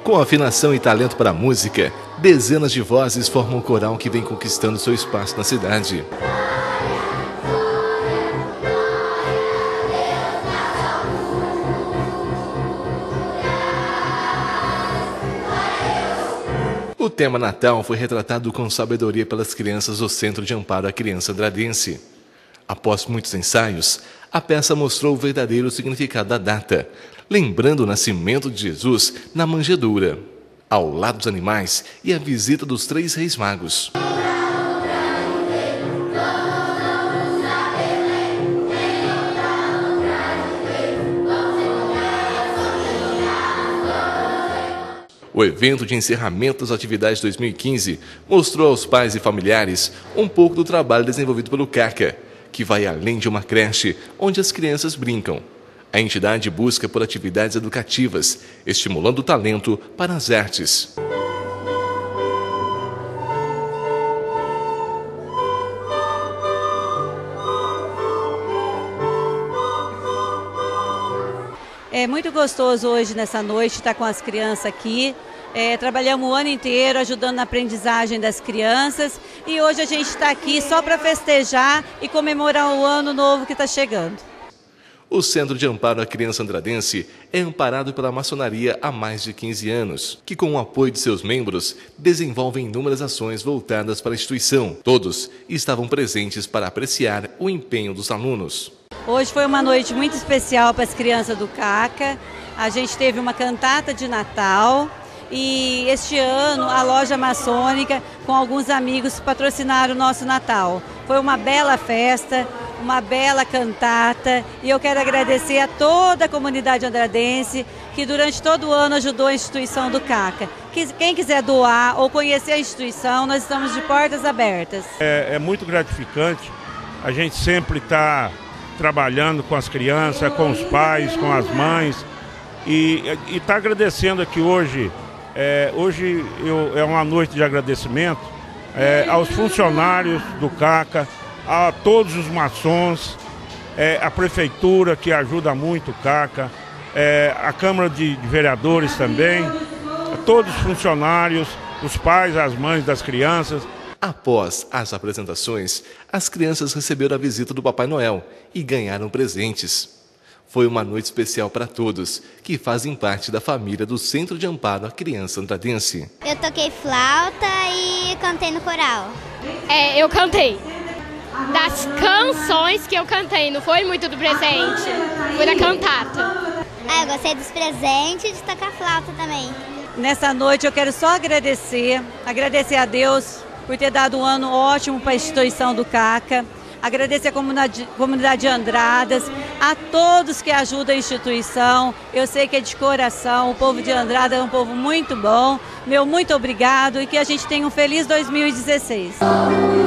Com afinação e talento para a música, dezenas de vozes formam um coral que vem conquistando seu espaço na cidade. O tema Natal foi retratado com sabedoria pelas crianças do Centro de Amparo à Criança Andradense. Após muitos ensaios, a peça mostrou o verdadeiro significado da data, lembrando o nascimento de Jesus na manjedoura, ao lado dos animais e a visita dos 3 reis magos. O evento de encerramento das atividades 2015 mostrou aos pais e familiares um pouco do trabalho desenvolvido pelo CACA, que vai além de uma creche onde as crianças brincam. A entidade busca por atividades educativas, estimulando o talento para as artes. É muito gostoso hoje, nessa noite, estar com as crianças aqui. Trabalhamos o ano inteiro ajudando na aprendizagem das crianças e hoje a gente está aqui só para festejar e comemorar o ano novo que está chegando. O Centro de Amparo à Criança Andradense é amparado pela maçonaria há mais de 15 anos, que com o apoio de seus membros desenvolvem inúmeras ações voltadas para a instituição. Todos estavam presentes para apreciar o empenho dos alunos. Hoje foi uma noite muito especial para as crianças do CACA. A gente teve uma cantata de Natal e este ano a loja maçônica com alguns amigos patrocinaram o nosso Natal. Foi uma bela festa, uma bela cantata e eu quero agradecer a toda a comunidade andradense que durante todo o ano ajudou a instituição do CACA. Quem quiser doar ou conhecer a instituição, nós estamos de portas abertas. É muito gratificante, a gente sempre está trabalhando com as crianças, com os pais, com as mães e está agradecendo aqui hoje. Hoje é uma noite de agradecimento aos funcionários do CACA, a todos os maçons, a prefeitura que ajuda muito o CACA, a Câmara de Vereadores também, a todos os funcionários, os pais, as mães das crianças. Após as apresentações, as crianças receberam a visita do Papai Noel e ganharam presentes. Foi uma noite especial para todos, que fazem parte da família do Centro de Amparo à Criança Andradense. Eu toquei flauta e cantei no coral. Eu cantei. Das canções que eu cantei, não foi muito do presente, foi da cantata. Eu gostei dos presentes e de tocar flauta também. Nessa noite eu quero só agradecer a Deus por ter dado um ano ótimo para a instituição do CACA, agradecer a comunidade de Andradas, a todos que ajudam a instituição. Eu sei que é de coração, o povo de Andradas é um povo muito bom. Meu muito obrigado e que a gente tenha um feliz 2016.